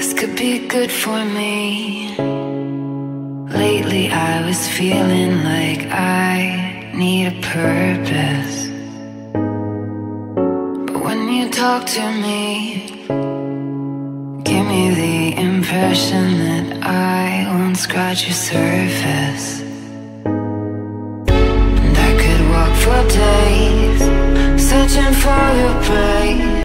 could be good for me. Lately I was feeling like I need a purpose, but when you talk to me, give me the impression that I won't scratch your surface. And I could walk for days searching for your praise.